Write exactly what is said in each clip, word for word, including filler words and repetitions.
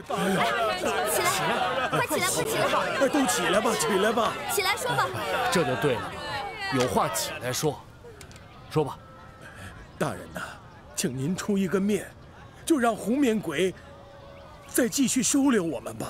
起来，快起来，快起来！ 哎，都起来吧，起来吧！ 起来说吧。 这就对了，有话起来说，说吧。 大人呐，请您出一个面，就让红面鬼再继续收留我们吧。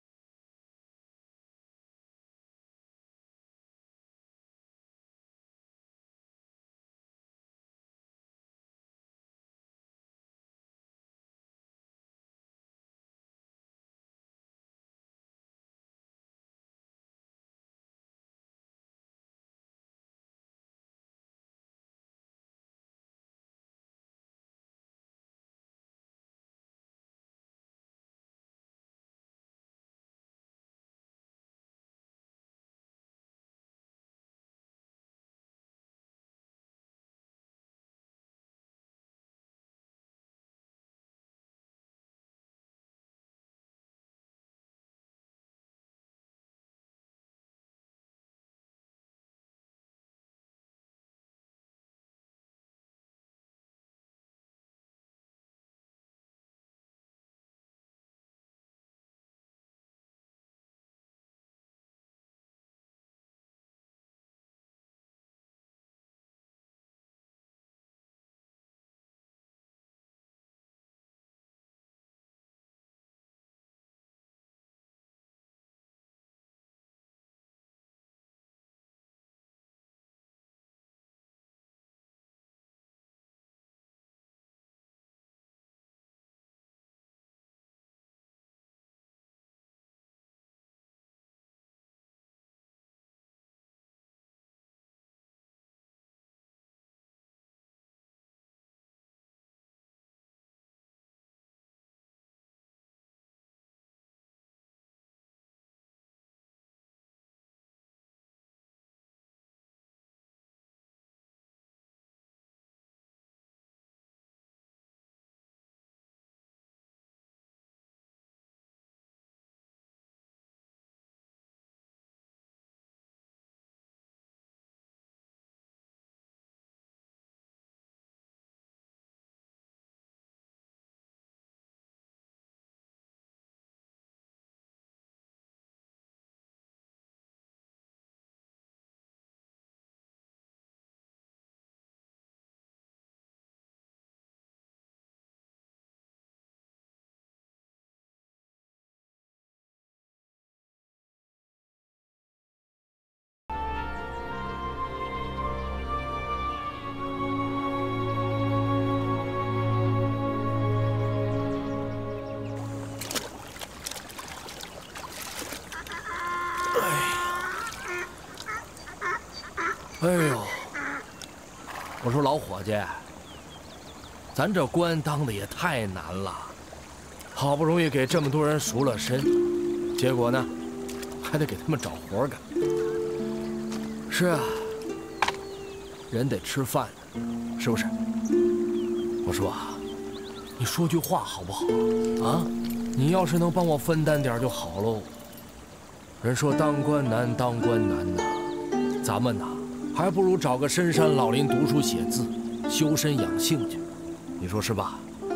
哎呦，我说老伙计，咱这官当的也太难了，好不容易给这么多人赎了身，结果呢，还得给他们找活干。是啊，人得吃饭，是不是？我说啊，你说句话好不好啊？你要是能帮我分担点就好喽。人说当官难，当官难呐，咱们呐。 还不如找个深山老林读书写字，修身养性去，你说是吧？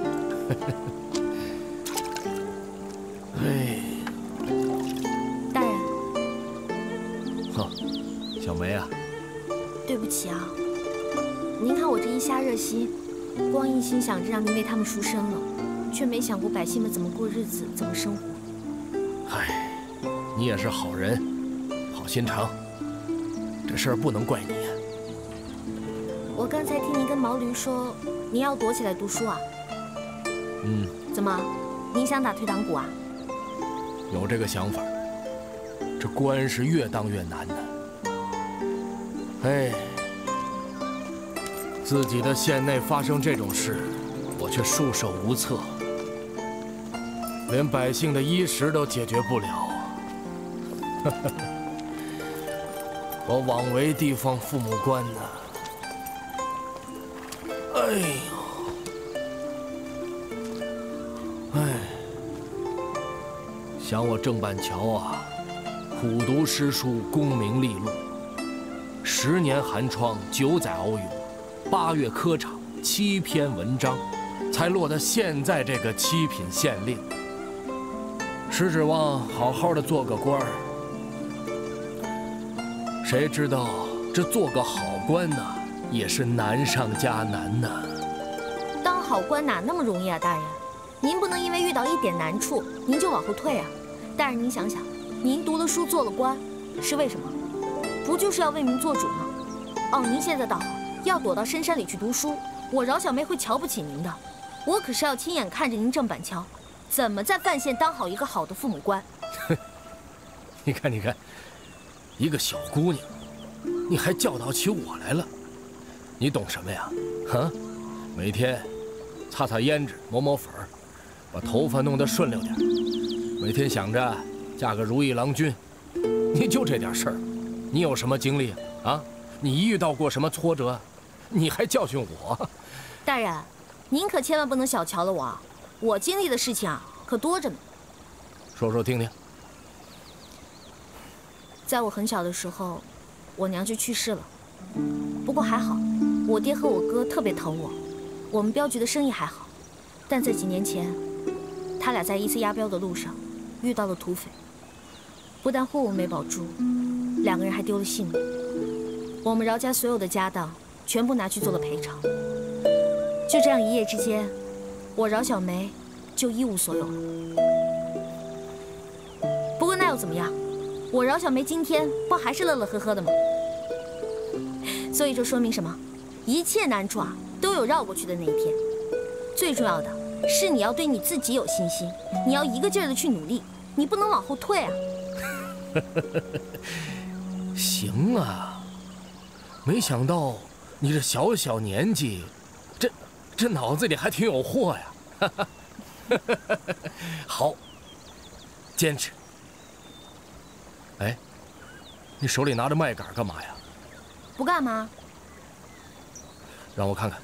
哎， 大人， 呵，小梅啊， 对不起啊，您看我这一下热心，光一心想着让您为他们赎身了，却没想过百姓们怎么过日子，怎么生活。 唉，你也是好人，好心肠。 这事儿不能怪你呀。 我刚才听您跟毛驴说，您要躲起来读书啊？ 嗯。 怎么，您想打退堂鼓啊？ 有这个想法。这官是越当越难的。哎，自己的县内发生这种事，我却束手无策，连百姓的衣食都解决不了。哈哈。 我枉为地方父母官呐！哎呦，哎，想我郑板桥啊，苦读诗书，功名利禄，十年寒窗，九载鏖勇，八月科场，七篇文章，才落得现在这个七品县令。 是指望好好的做个官儿。谁知道这做个好官呢，也是难上加难呢。 当好官哪那么容易啊，大人？您不能因为遇到一点难处，您就往后退啊。大人，您想想，您读了书做了官，是为什么？不就是要为民做主吗？哦，您现在倒好，要躲到深山里去读书，我饶小梅会瞧不起您的。我可是要亲眼看着您郑板桥怎么在范县当好一个好的父母官。 你看，你看，一个小姑娘，你还教导起我来了，你懂什么呀？啊，每天擦擦胭脂，抹抹粉儿，把头发弄得顺溜点，每天想着嫁个如意郎君，你就这点事儿，你有什么经历啊？啊，你遇到过什么挫折？你还教训我？ 大人，您可千万不能小瞧了我啊！我经历的事情啊，可多着呢。 说说听听。 在我很小的时候，我娘就去世了。不过还好，我爹和我哥特别疼我，我们镖局的生意还好。但在几年前，他俩在一次押镖的路上遇到了土匪，不但货物没保住，两个人还丢了性命。我们饶家所有的家当全部拿去做了赔偿。就这样一夜之间，我饶小梅就一无所有了。不过那又怎么样？我饶小梅今天不还是乐乐呵呵的吗？所以这说明什么？一切难处啊，都有绕过去的那一天。最重要的是你要对你自己有信心，你要一个劲儿的去努力，你不能往后退啊。 行啊，没想到你这小小年纪，这这脑子里还挺有货呀。好，坚持。哎，你手里拿着麦秆干嘛呀？ 不干嘛？ 让我看看。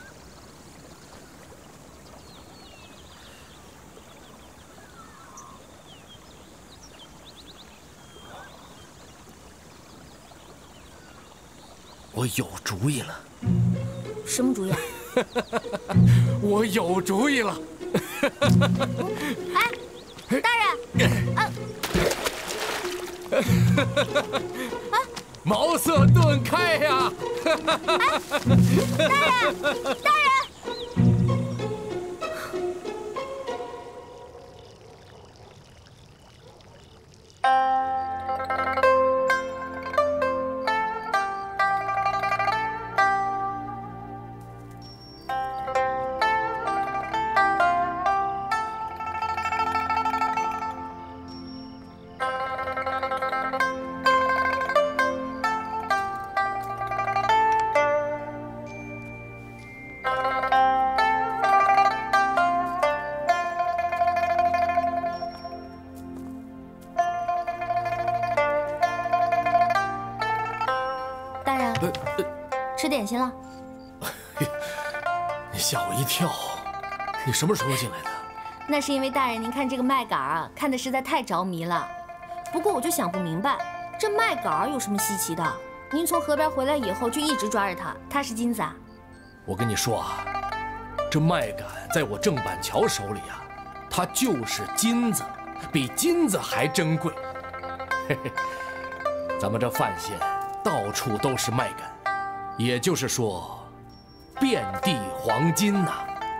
我有主意了。 什么主意啊？ 我有主意了。 哎，大人，啊！啊！ 茅塞顿开呀！ 哎，大人，大人！吃点心了？ 你吓我一跳！你什么时候进来的？ 那是因为大人您看这个麦秆啊，看得实在太着迷了。不过我就想不明白，这麦秆有什么稀奇的？您从河边回来以后就一直抓着它，它是金子啊？ 我跟你说啊，这麦秆在我郑板桥手里啊，它就是金子，比金子还珍贵。嘿嘿，咱们这范县到处都是麦秆。也就是说，遍地黄金呐！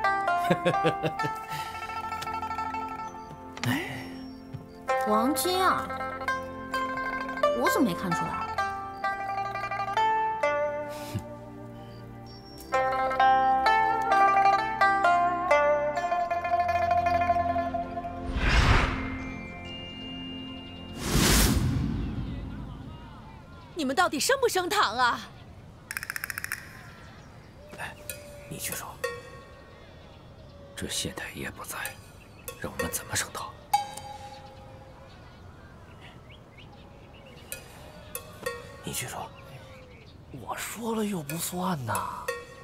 哎，黄金啊，我怎么没看出来？ 你们到底升不升堂啊？ 你去说，这县太爷不在，让我们怎么升堂？你去说，我说了又不算呐。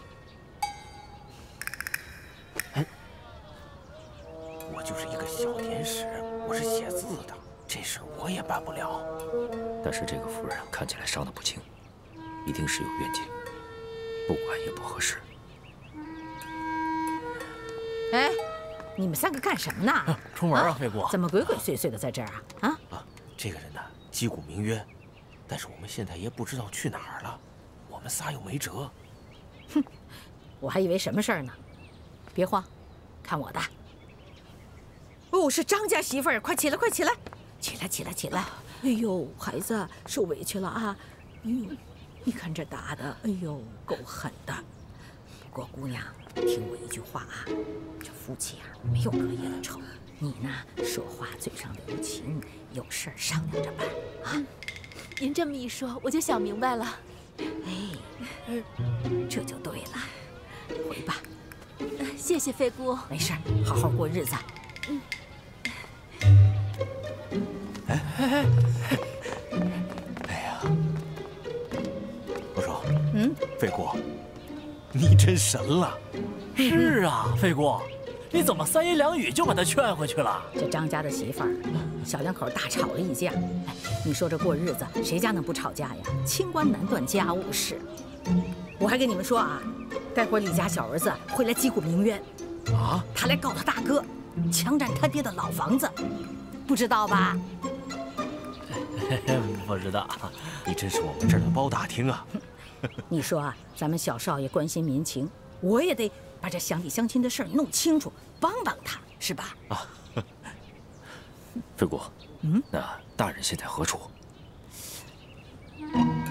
哎，我就是一个小典史，我是写字的，这事我也办不了。但是这个夫人看起来伤得不轻，一定是有冤情，不管也不合适。 哎， 你们三个干什么呢？ 啊、出门啊，飞姑。 怎么鬼鬼祟祟的在这儿啊？啊啊，这个人呢，击鼓鸣冤，但是我们县太爷不知道去哪儿了，我们仨又没辙。 哼，我还以为什么事儿呢。别慌，看我的。哦，是张家媳妇儿，快起来，快起来，起来，起来，起来！哎呦，孩子受委屈了啊！哎呦，你看这打的，哎呦，够狠的。不过姑娘，听我一句话啊，这夫妻啊没有隔夜的仇，你呢说话嘴上留情，有事儿商量着办啊。 您这么一说，我就想明白了。 哎，这就对了。回吧。 谢谢飞姑。 没事，好好过日子。 嗯。 哎哎哎！哎呀，我说，嗯，飞姑，你真神了。 是啊，飞姑，你怎么三言两语就把他劝回去了？ 这张家的媳妇儿，小两口大吵了一架。哎，你说这过日子，谁家能不吵架呀？清官难断家务事。我还跟你们说啊，待会儿李家小儿子会来击鼓鸣冤，啊，他来告他大哥，强占他爹的老房子，不知道吧？ 不知道。 你真是我们这儿的包打听啊！ 你说啊，咱们小少爷关心民情，我也得把这乡里乡亲的事儿弄清楚，帮帮他，是吧？ 啊，飞姑，嗯，那大人现在何处？嗯。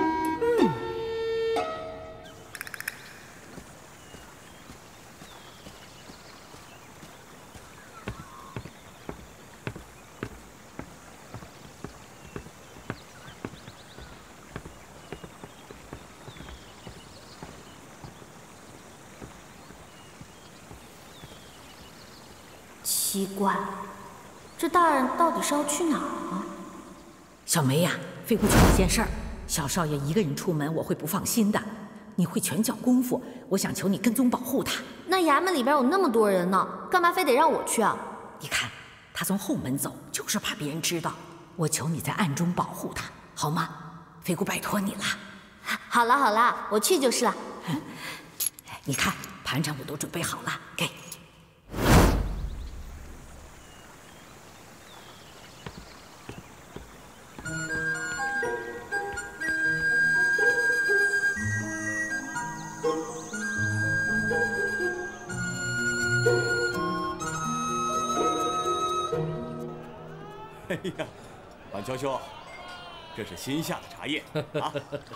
奇怪，这大人到底是要去哪儿啊？ 小梅呀，飞姑求你件事儿，小少爷一个人出门，我会不放心的。你会拳脚功夫，我想求你跟踪保护他。 那衙门里边有那么多人呢，干嘛非得让我去啊？ 你看，他从后门走，就是怕别人知道。我求你在暗中保护他，好吗？飞姑拜托你了。 好了好了，我去就是了。 你看，盘缠我都准备好了，给。 哎呀，板桥兄，这是新下的茶叶啊！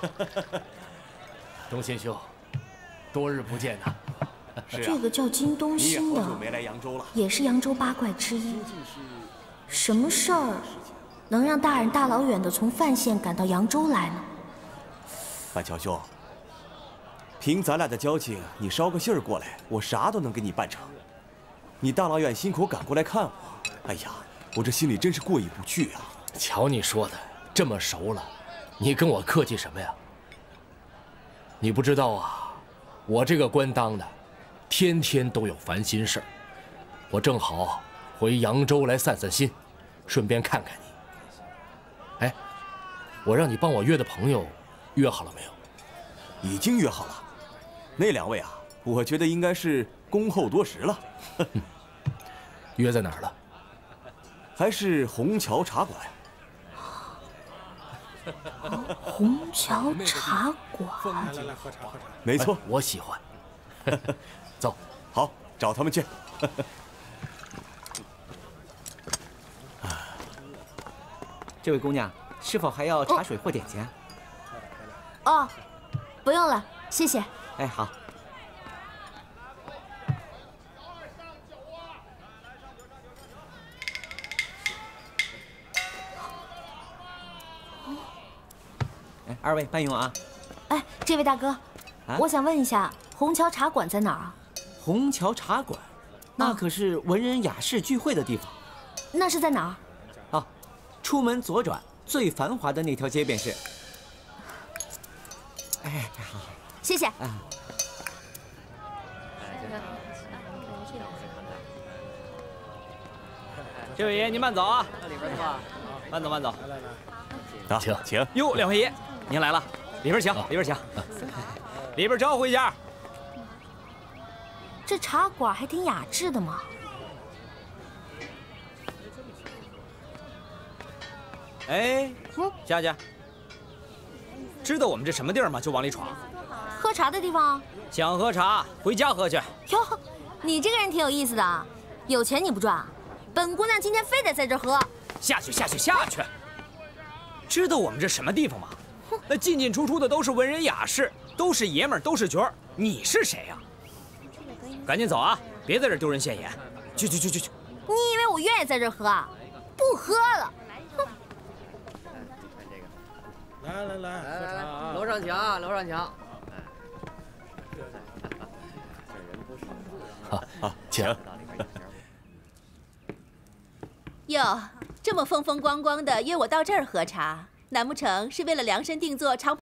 东贤兄，多日不见呐！ 是啊， 这个叫金东兴的， 没来扬州了， 也是扬州八怪之一。什么事儿能让大人大老远的从范县赶到扬州来呢？ 板桥兄，凭咱俩的交情，你捎个信儿过来，我啥都能给你办成。你大老远辛苦赶过来看我，哎呀！我这心里真是过意不去啊！ 瞧你说的，这么熟了，你跟我客气什么呀？你不知道啊，我这个官当的，天天都有烦心事儿。我正好回扬州来散散心，顺便看看你。哎，我让你帮我约的朋友，约好了没有？ 已经约好了。那两位啊，我觉得应该是恭候多时了。 约在哪儿了？ 还是虹桥茶馆。 虹桥茶馆， 来来喝茶喝茶。 没错， 我喜欢。走， 好，找他们去。 这位姑娘，是否还要茶水或点心？ 哦，不用了，谢谢。 哎，好。二位慢用啊！ 哎，这位大哥， 啊、 我想问一下，虹桥茶馆在哪儿啊？ 虹桥茶馆，那可是文人雅士聚会的地方。 那是在哪儿？啊，出门左转，最繁华的那条街便是。哎，好， 谢谢。 啊。这位爷，您慢走啊！到里边坐。慢走，慢走。来来来。 请请。 哟，两位爷。您来了，里边请，里边请，里边招呼一下。 这茶馆还挺雅致的嘛。 哎，下去。知道我们这什么地儿吗？就往里闯。 喝茶的地方。 想喝茶，回家喝去。 哟，你这个人挺有意思的，有钱你不赚，本姑娘今天非得在这儿喝。 下去，下去，下去。知道我们这什么地方吗？那进进出出的都是文人雅士，都是爷们儿，都是角儿。你是谁呀？赶紧走啊！别在这儿丢人现眼。去去去去去。 你以为我愿意在这儿喝啊？不喝了。哼。 来来来，喝茶啊！ 楼上请啊，楼上请。 好好，请。 哟，这么风风光光的约我到这儿喝茶，难不成是为了量身定做长？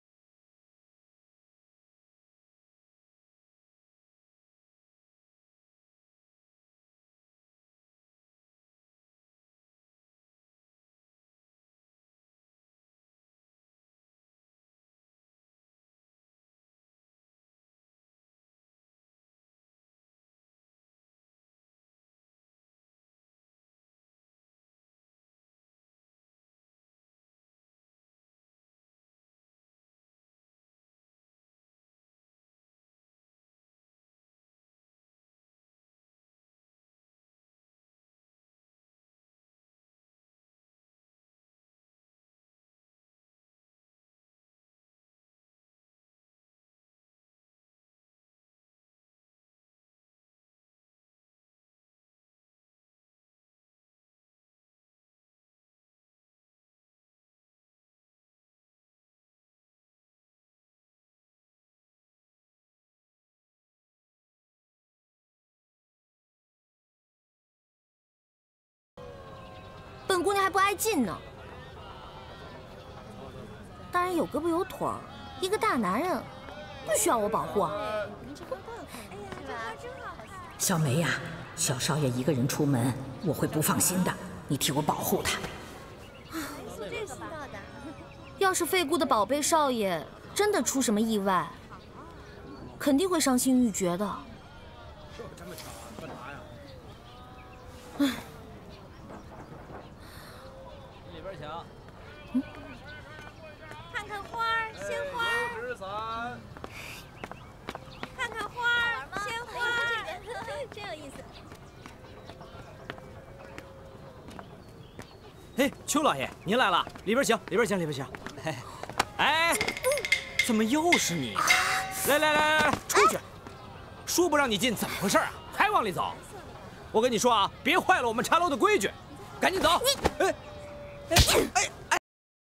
本姑娘还不爱进呢。大人有胳膊有腿儿，一个大男人，不需要我保护啊。 小梅呀，小少爷一个人出门，我会不放心的，你替我保护他。 要是费姑的宝贝少爷真的出什么意外，肯定会伤心欲绝的。唉。 里边请。 嗯。 看看花儿，鲜花儿。 纸伞。 看看花儿，鲜花儿，真有意思。 哎，邱老爷，您来了，里边请，里边请，里边请。哎，怎么又是你？来来来来来，出去！说不让你进，怎么回事啊？还往里走？我跟你说啊，别坏了我们茶楼的规矩，赶紧走！哎哎哎哎！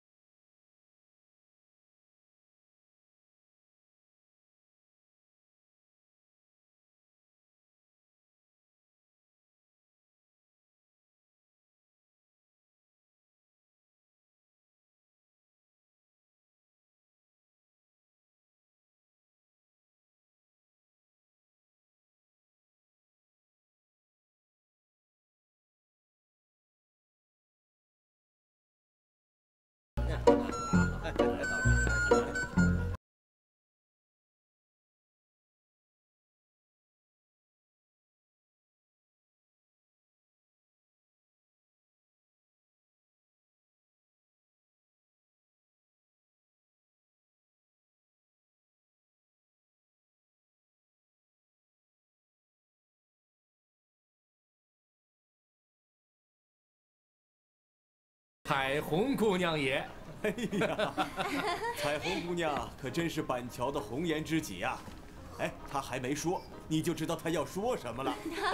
彩虹姑娘也， 哎呀，彩虹姑娘可真是板桥的红颜知己呀！哎，她还没说，你就知道她要说什么了。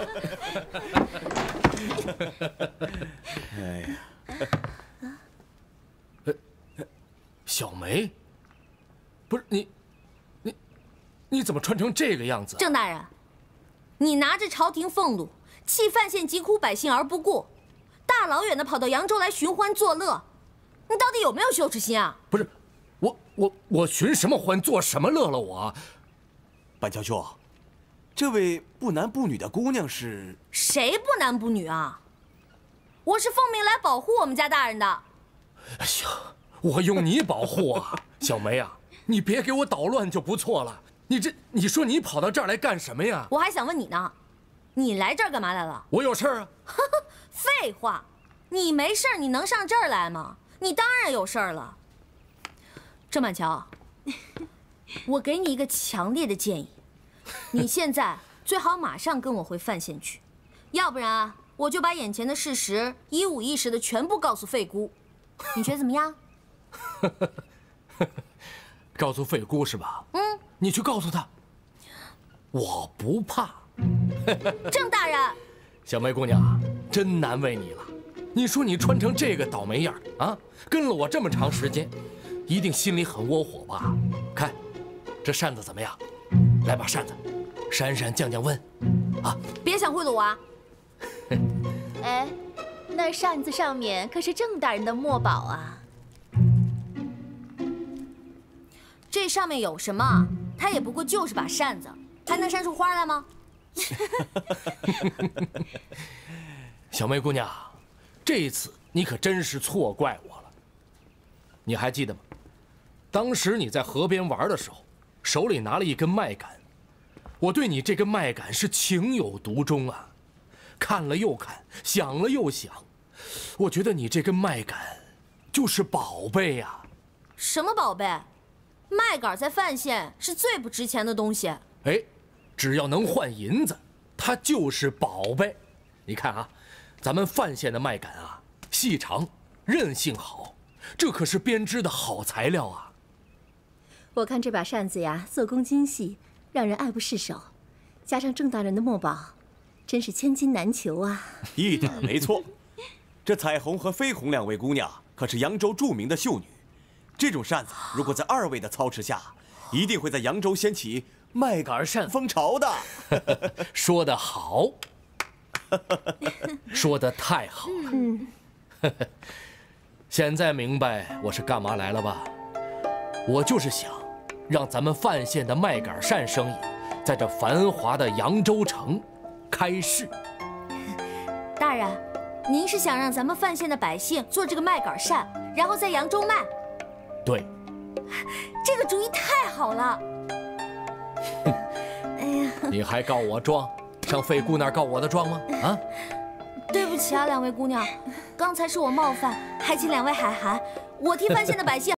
哎呀，小梅，不是你，你，你怎么穿成这个样子？ 郑大人，你拿着朝廷俸禄，弃范县疾苦百姓而不顾。大老远的跑到扬州来寻欢作乐，你到底有没有羞耻心啊？ 不是，我我我寻什么欢，做什么乐了我？ 板桥兄，这位不男不女的姑娘是？ 谁不男不女啊？我是奉命来保护我们家大人的。 哎呀，我用你保护啊，小梅啊，你别给我捣乱就不错了。你这，你说你跑到这儿来干什么呀？ 我还想问你呢，你来这儿干嘛来了？ 我有事儿啊。 废话，你没事儿你能上这儿来吗？ 你当然有事儿了。郑板桥，我给你一个强烈的建议，你现在最好马上跟我回范县去，要不然啊，我就把眼前的事实一五一十的全部告诉费姑。你觉得怎么样？ 告诉费姑是吧？嗯，你去告诉她，我不怕。 郑大人， 小梅姑娘，真难为你了。你说你穿成这个倒霉样啊，跟了我这么长时间，一定心里很窝火吧？看，这扇子怎么样？来把扇子扇扇降降温，啊！ 别想贿赂我啊！ 哎，那扇子上面可是郑大人的墨宝啊。 这上面有什么？它也不过就是把扇子，还能扇出花来吗？ 小梅姑娘，这一次你可真是错怪我了。你还记得吗？当时你在河边玩的时候，手里拿了一根麦秆，我对你这根麦秆是情有独钟啊，看了又看，想了又想，我觉得你这根麦秆就是宝贝呀。 什么宝贝？麦秆在范县是最不值钱的东西。 哎，只要能换银子，它就是宝贝。你看啊，咱们范县的麦秆啊，细长，韧性好，这可是编织的好材料啊。 我看这把扇子呀，做工精细，让人爱不释手，加上郑大人的墨宝，真是千金难求啊！ 一点没错，这彩虹和绯红两位姑娘可是扬州著名的秀女。这种扇子如果在二位的操持下，一定会在扬州掀起麦秆扇风潮的。 说得好，说得太好了。嗯，现在明白我是干嘛来了吧？我就是想让咱们范县的麦秆扇生意在这繁华的扬州城开市。 大人，您是想让咱们范县的百姓做这个麦秆扇，然后在扬州卖？ 对， 这个主意太好了。哎呀， 你还告我状，上费姑那儿告我的状吗？啊？ 对不起啊，两位姑娘，刚才是我冒犯，还请两位海涵。我替范县的百姓。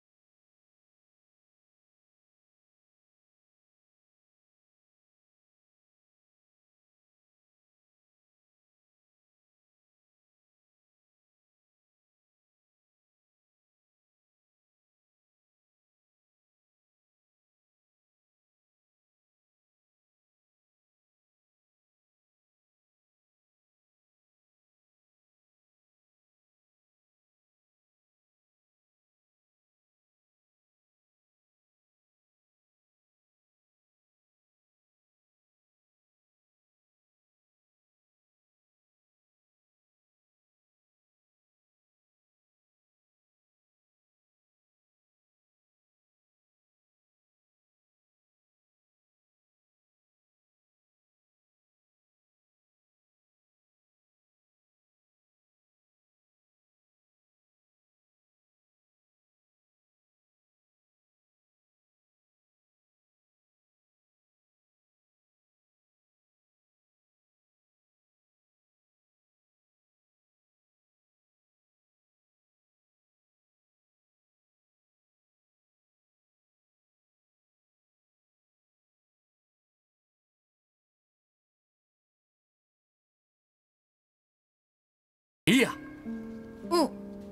哎呀， 嗯。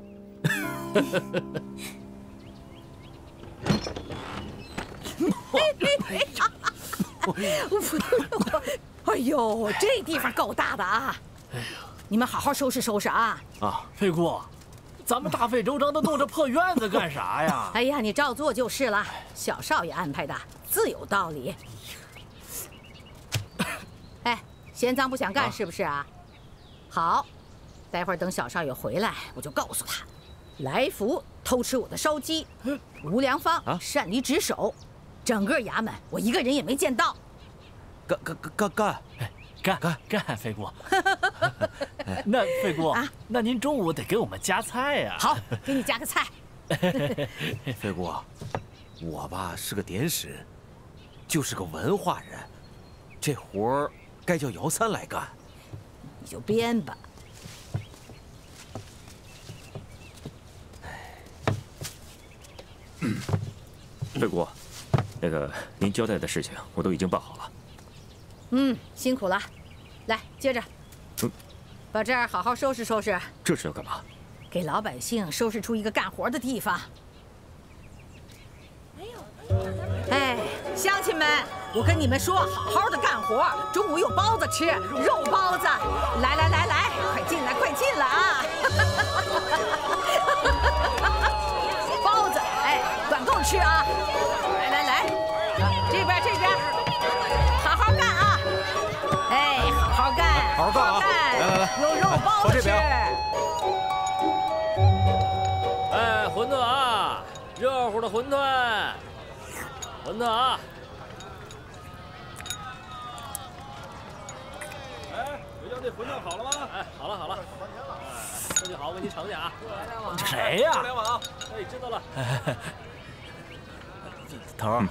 哎呦，这地方够大的啊！哎呀，你们好好收拾收拾啊！ 啊，费姑，咱们大费周章的弄这破院子干啥呀？ 哎呀，你照做就是了，小少爷安排的，自有道理。哎，嫌脏不想干是不是啊？好。待会儿等小少爷回来，我就告诉他，来福偷吃我的烧鸡，吴良芳擅离职守，整个衙门我一个人也没见到。 干干干干干干干，费姑。那费姑啊，那您中午得给我们夹菜呀。 好，给你夹个菜。 费姑，我吧是个典史，就是个文化人，这活儿该叫姚三来干。 你就编吧。 飞姑，那个您交代的事情我都已经办好了。 嗯，辛苦了。来，接着。 嗯， 把这儿好好收拾收拾。 这是要干嘛？ 给老百姓收拾出一个干活的地方。哎，乡亲们，我跟你们说，好好的干活，中午有包子吃，肉包子。来来来来，快进来，快进来啊！包子，哎，管够吃啊！来来来，这边这边，好好干啊！哎，好好干， 好好干啊！来来来， 有肉包子吃。 哎，馄饨啊，热乎的馄饨，馄饨啊！ 哎，回家那馄饨好了吗？ 哎，好了好了，这就好，为您盛去啊。 这谁呀？ 互联网。 哎，知道了。 头儿，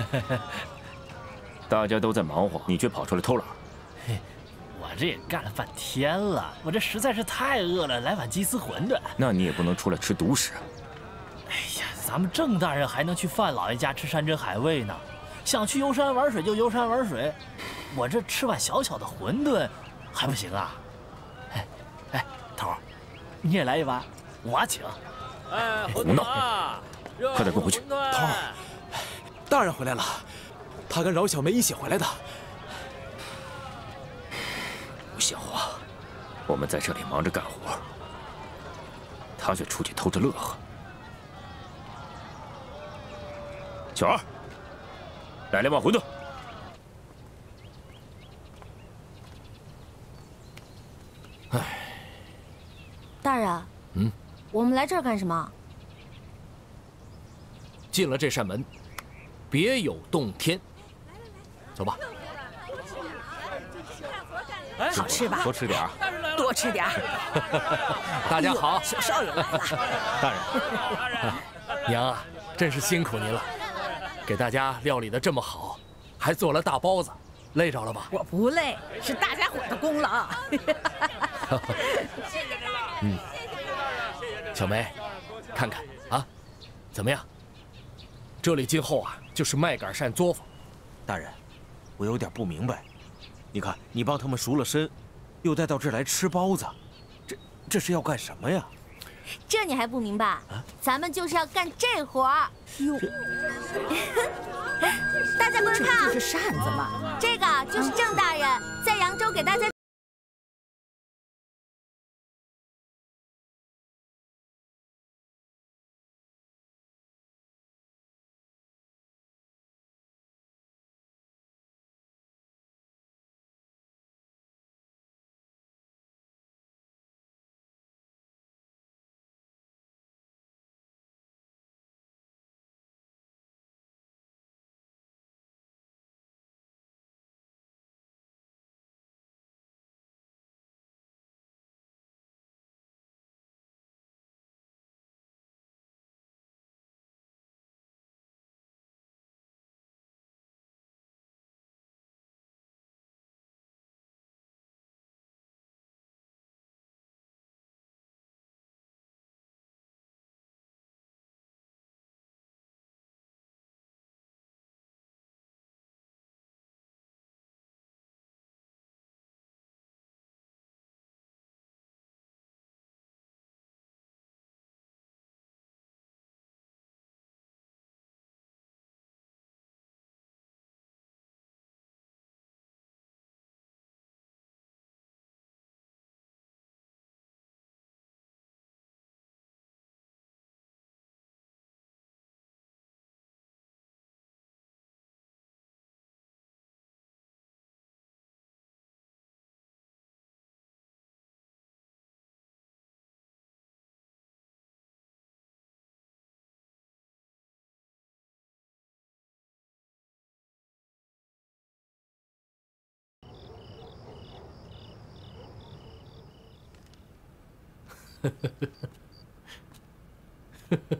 大家都在忙活，你却跑出来偷懒。 我这也干了半天了，我这实在是太饿了，来碗鸡丝馄饨。 那你也不能出来吃独食。 哎呀，咱们郑大人还能去范老爷家吃山珍海味呢，想去游山玩水就游山玩水，我这吃碗小小的馄饨还不行啊？哎哎，头儿，你也来一碗，我请。 哎， 胡闹！快点滚回去！ 头儿，大人回来了，他跟饶小梅一起回来的。 不像话！我们在这里忙着干活，他却出去偷着乐呵。小二，来两碗馄饨。 哎，大人， 嗯， 我们来这儿干什么？ 进了这扇门，别有洞天。走吧。 哎，好吃吧？ 多吃点儿， 多吃点儿。 大家好， 小少爷来了。 大人，娘啊，真是辛苦您了，给大家料理的这么好，还做了大包子，累着了吧？ 我不累，是大家伙的功劳。 嗯，小梅，看看啊，怎么样？这里今后啊，就是麦秆山作坊。 大人，我有点不明白。你看，你帮他们赎了身，又带到这儿来吃包子，这这是要干什么呀？ 这你还不明白？啊、咱们就是要干这活儿。哟，大家快看， 这不是扇子吗？ 这个就是郑大人在扬州给大家。 呵呵呵呵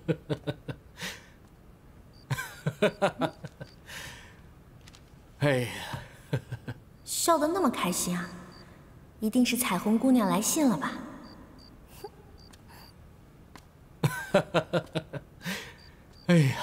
呵呵呵，哎呀， 笑得那么开心啊，一定是彩虹姑娘来信了吧？ 哎呀，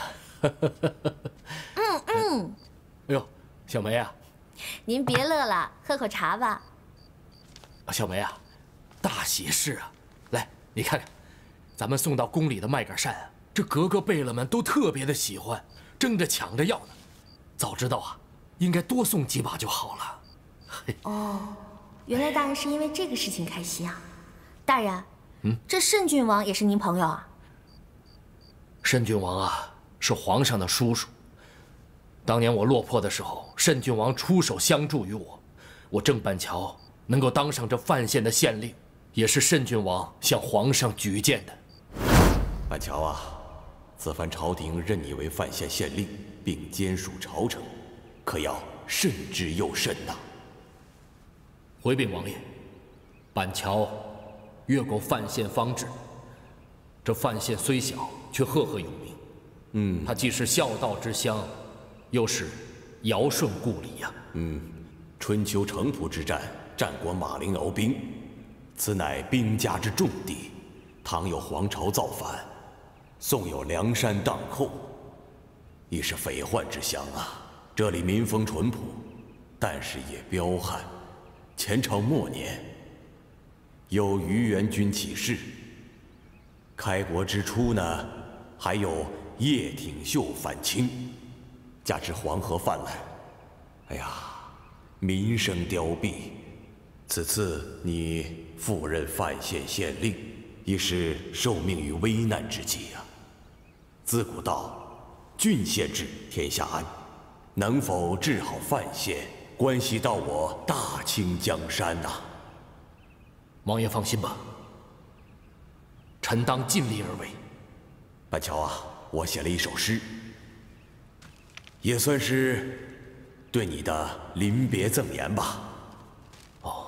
嗯嗯。 哎呦，小梅啊， 您别乐了，喝口茶吧。 小梅啊，大喜事啊！来，你看看，咱们送到宫里的麦秆扇啊，这格格贝勒们都特别的喜欢，争着抢着要呢。早知道啊，应该多送几把就好了。 哦，原来大人是因为这个事情开心啊！大人， 嗯， 这慎郡王也是您朋友啊？ 慎郡王啊，是皇上的叔叔。当年我落魄的时候，慎郡王出手相助于我，我郑板桥能够当上这范县的县令，也是慎郡王向皇上举荐的。 板桥啊，此番朝廷任你为范县县令，并兼属朝政，可要慎之又慎呐。 回禀王爷，板桥越过范县方至。这范县虽小，却赫赫有名。 嗯， 它既是孝道之乡，又是尧舜故里呀。 嗯，春秋城濮之战，战国马陵鏖兵，此乃兵家之重地。唐有黄巢造反，宋有梁山荡寇，亦是匪患之乡啊。这里民风淳朴，但是也彪悍。前朝末年，有于元军起事。开国之初呢，还有叶挺秀反清，加之黄河泛滥，哎呀，民生凋敝。此次你赴任范县县令，亦是受命于危难之际呀。自古道，郡县治，天下安。能否治好范县，关系到我大清江山呐。 王爷放心吧，臣当尽力而为。 板桥啊，我写了一首诗，也算是对你的临别赠言吧。 哦，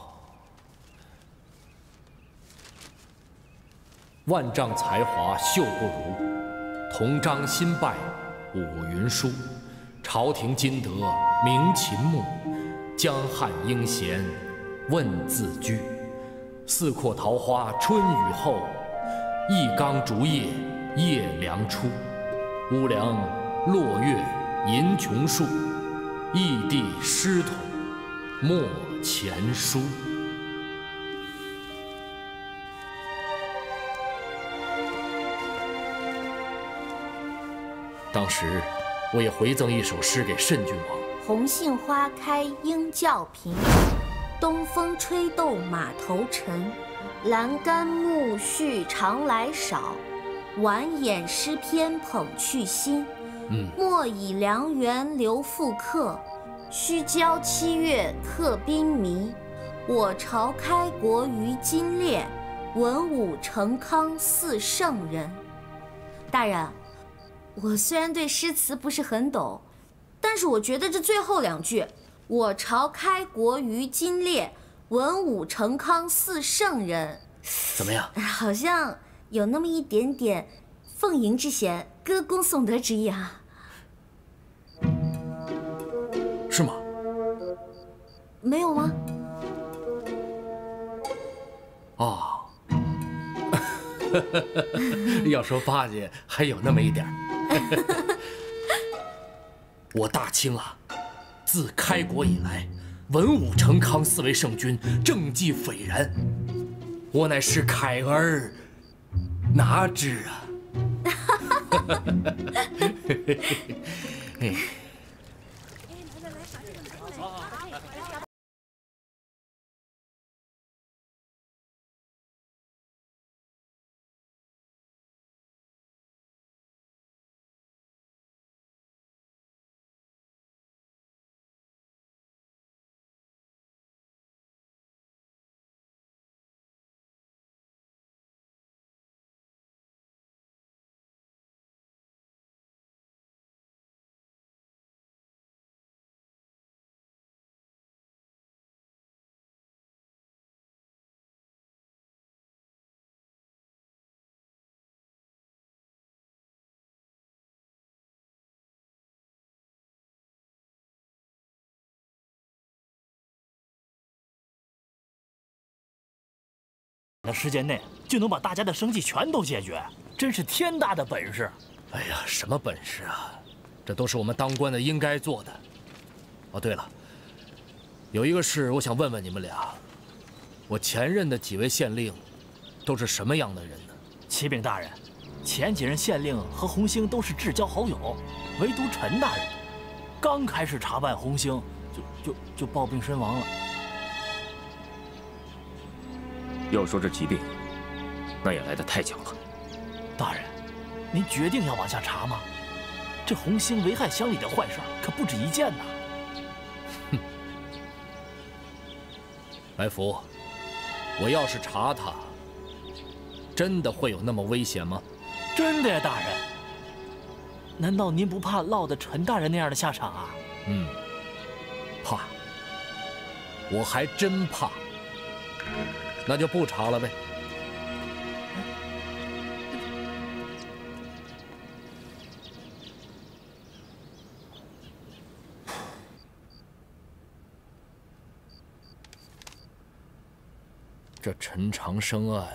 万丈才华秀不如，同章新拜五云书。朝廷今得明秦墓，江汉英贤问自居。四阔桃花春雨后，一缸竹叶夜凉初。乌梁落月吟琼树，异地诗统莫前书。当时我也回赠一首诗给慎郡王： 红杏花开莺叫频，东风吹动马头沉。栏杆暮絮常来少，晚掩诗篇捧去新。 嗯， 莫以良缘留复客，须教七月客宾迷。我朝开国于今烈，文武成康似圣人。大人，我虽然对诗词不是很懂，但是我觉得这最后两句“我朝开国于今烈，文武成康似圣人”， 怎么样？ 好像有那么一点点奉迎之嫌、歌功颂德之意啊。 是吗？ 没有吗？ 哦，要说巴结，还有那么一点儿。我大清啊，自开国以来，文武成康四位圣君，政绩斐然。我乃是凯儿，哪知啊！ 的时间内就能把大家的生计全都解决，真是天大的本事！ 哎呀，什么本事啊？ 这都是我们当官的应该做的。哦，对了，有一个事我想问问你们俩，我前任的几位县令都是什么样的人呢？ 启禀大人，前几任县令和红星都是至交好友，唯独陈大人刚开始查办红星，就就就暴病身亡了。 要说这疾病，那也来得太巧了。 大人，您决定要往下查吗？这红星危害乡里的坏事可不止一件呐。 哼，来福，我要是查他，真的会有那么危险吗？ 真的呀，大人。难道您不怕落得陈大人那样的下场啊？ 嗯，怕。我还真怕。那就不查了呗。这陈长生案，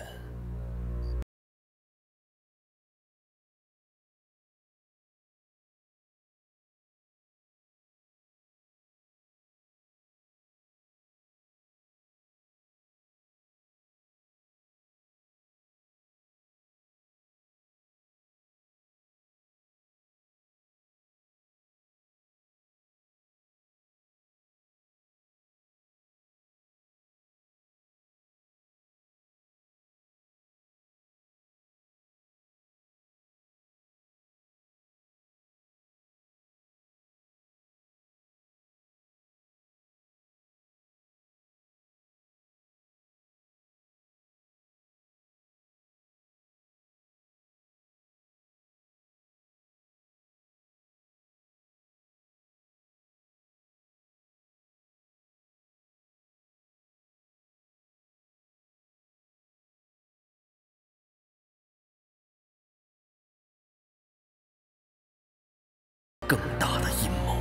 更大的阴谋。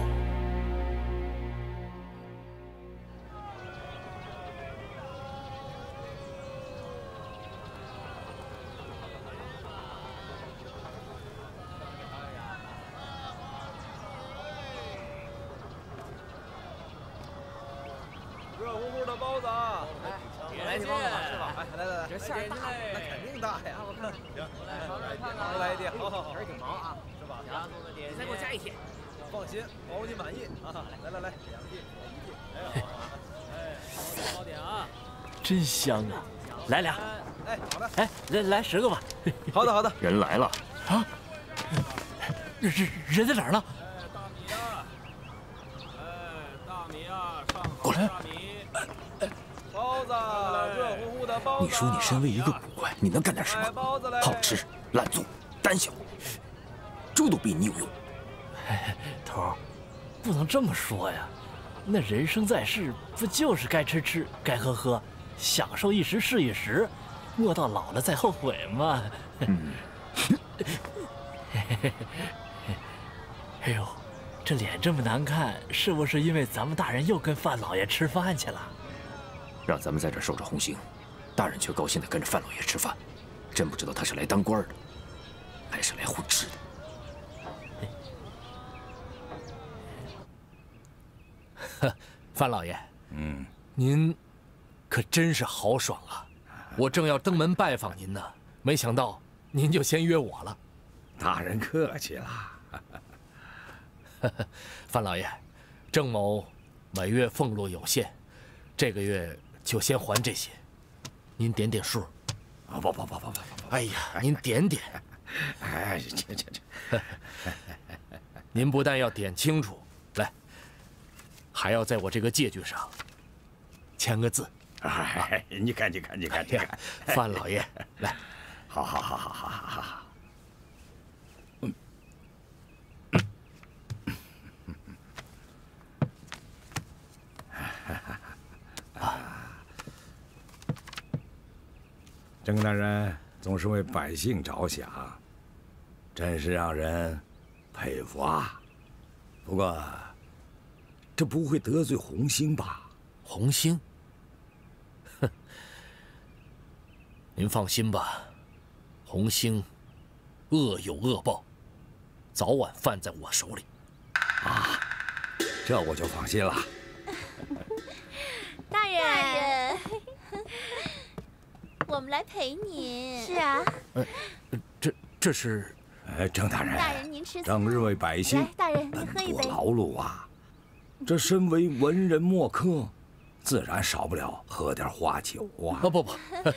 热乎乎的包子啊！别来几包子吧，是吧？哎，来来来，这馅儿大，那肯定大呀！我看，行，来尝尝看看，来一点，好好好，皮儿挺薄啊，是吧？家做的点心，再给我加一屉。放心，保你满意啊！来来来，两屉，一屉，哎好啊，哎，包点啊！ 真香啊！来俩。 哎，好的。 哎，来来十个吧。 好的好的。 人来了啊！人人在哪儿呢？ 过来！ 包子，热乎乎的包子。 你说你身为一个捕快，你能干点什么？好吃、懒做、胆小，猪都比你有用。 头儿，不能这么说呀。那人生在世，不就是该吃吃，该喝喝，享受一时是一时，莫到老了再后悔嘛。 嗯。 哎呦，这脸这么难看，是不是因为咱们大人又跟范老爷吃饭去了？ 让咱们在这守着红星，大人却高兴地跟着范老爷吃饭，真不知道他是来当官的，还是来混吃的。 呵，范老爷， 嗯， 您可真是豪爽啊！我正要登门拜访您呢，没想到您就先约我了。 大人客气了。 范老爷，郑某每月俸禄有限，这个月就先还这些，您点点数。 啊，不不不不不不！ 哎呀，您点点。 哎，这这这， 您不但要点清楚，来，还要在我这个借据上签个字。 哎，你看，你看，你看，你看， 范老爷，来， 好好好好好好好。嗯。郑大人总是为百姓着想，真是让人佩服啊。不过，这不会得罪红星吧？ 红星？哼，您放心吧，红星恶有恶报，早晚犯在我手里。 啊，这我就放心了。 大人，大人，我们来陪您。是啊。 呃，这这是， 呃，郑大人。 大人，您吃。 整日为百姓， 来，大人，您喝一杯。 劳碌啊！这身为文人墨客，自然少不了喝点花酒啊。 不不不，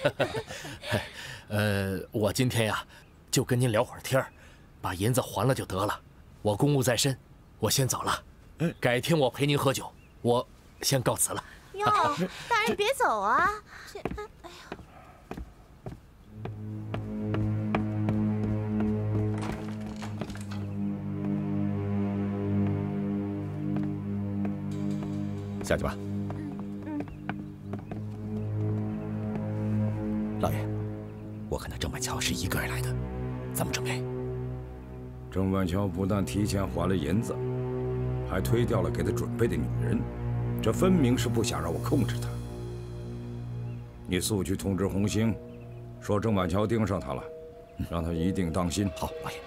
呃，我今天呀，就跟您聊会儿天儿，把银子还了就得了。我公务在身，我先走了。改天我陪您喝酒，我先告辞了。 哟，大人别走啊！这，哎呀。 下去吧。 嗯。 老爷，我看那郑板桥是一个人来的，怎么准备？ 郑板桥不但提前还了银子，还推掉了给他准备的女人，这分明是不想让我控制他。你速去通知红星，说郑板桥盯上他了，让他一定当心。 好，老爷。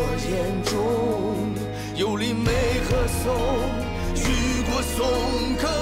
有林梅和松，雨过松冈。